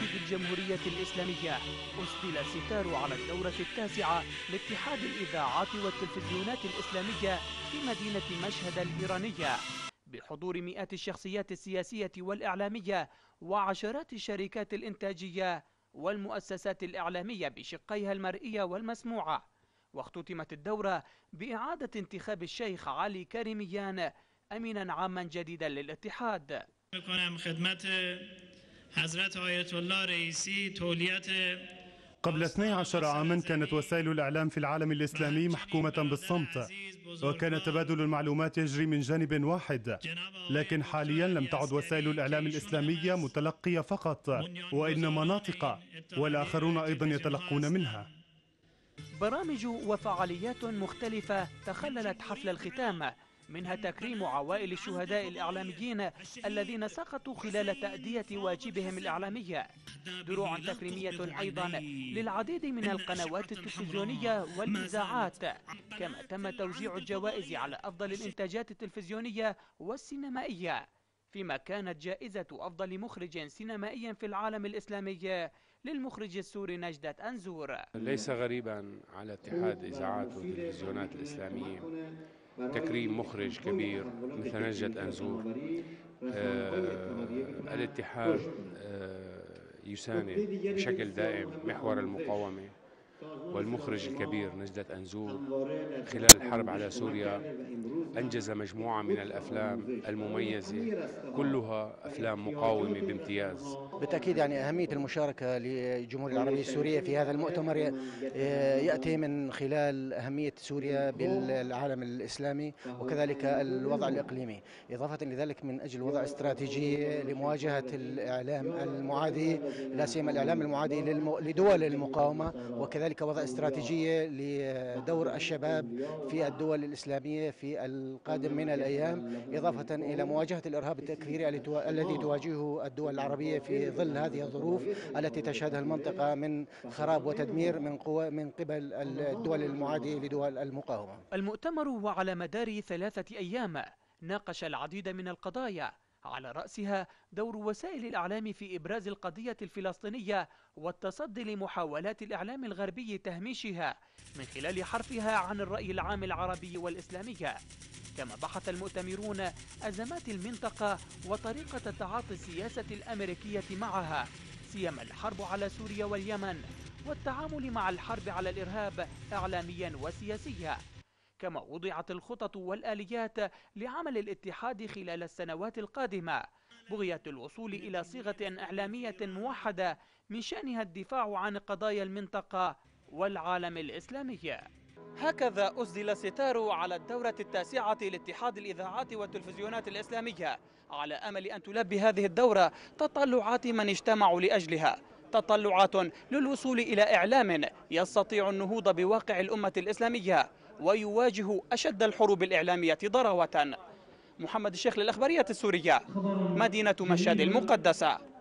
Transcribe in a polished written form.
بالجمهورية الإسلامية أسدل الستار على الدورة التاسعة لاتحاد الإذاعات والتلفزيونات الإسلامية في مدينة مشهد الإيرانية بحضور مئات الشخصيات السياسية والإعلامية وعشرات الشركات الإنتاجية والمؤسسات الإعلامية بشقيها المرئية والمسموعة. واختتمت الدورة بإعادة انتخاب الشيخ علي كريميان أمينا عاما جديدا للاتحاد. قبل 12 عاما كانت وسائل الإعلام في العالم الإسلامي محكومة بالصمت، وكان تبادل المعلومات يجري من جانب واحد، لكن حاليا لم تعد وسائل الإعلام الإسلامية متلقية فقط، وإنما ناطقة، والآخرون أيضا يتلقون منها. برامج وفعاليات مختلفة تخللت حفل الختام، منها تكريم عوائل الشهداء الإعلاميين الذين سقطوا خلال تأدية واجبهم الإعلامي، دروع تكريمية أيضا للعديد من القنوات التلفزيونية والإذاعات، كما تم توزيع الجوائز على أفضل الإنتاجات التلفزيونية والسينمائية، فيما كانت جائزة أفضل مخرج سينمائي في العالم الإسلامي للمخرج السوري نجدة أنزور. ليس غريبا على اتحاد الإذاعات والتلفزيونات الإسلامية تكريم مخرج كبير مثل نجدة أنزور. الاتحاد يساند بشكل دائم محور المقاومة والمخرج الكبير نجدة أنزور خلال الحرب على سوريا أنجز مجموعة من الأفلام المميزة كلها أفلام مقاومة بامتياز. بالتأكيد يعني أهمية المشاركة للجمهورية العربية السورية في هذا المؤتمر يأتي من خلال أهمية سوريا بالعالم الإسلامي وكذلك الوضع الإقليمي، إضافة لذلك من أجل وضع استراتيجية لمواجهة الإعلام المعادي، لا سيما الإعلام المعادي لدول المقاومة، وكذلك وضع استراتيجية لدور الشباب في الدول الإسلامية في القادم من الأيام، إضافة إلى مواجهة الإرهاب التكفيري الذي تواجهه الدول العربية في ظل هذه الظروف التي تشهدها المنطقة من خراب وتدمير من قبل الدول المعادية لدول المقاومة. المؤتمر وعلى مدار 3 أيام ناقش العديد من القضايا، على رأسها دور وسائل الإعلام في إبراز القضية الفلسطينية والتصدي لمحاولات الإعلام الغربي تهميشها من خلال حرفها عن الرأي العام العربي والإسلامي. كما بحث المؤتمرون أزمات المنطقة وطريقة تعاطي السياسة الأمريكية معها، سيما الحرب على سوريا واليمن والتعامل مع الحرب على الإرهاب إعلاميا وسياسيا. كما وضعت الخطط والآليات لعمل الاتحاد خلال السنوات القادمة بغية الوصول إلى صيغة إعلامية موحدة من شأنها الدفاع عن قضايا المنطقة والعالم الإسلامي. هكذا أسدل الستار على الدورة 9 لاتحاد الإذاعات والتلفزيونات الإسلامية، على أمل أن تلبي هذه الدورة تطلعات من اجتمعوا لأجلها، تطلعات للوصول إلى إعلام يستطيع النهوض بواقع الأمة الإسلامية ويواجه أشد الحروب الإعلامية ضراوة. محمد الشيخ للأخبارية السورية، مدينة مشهد المقدسة.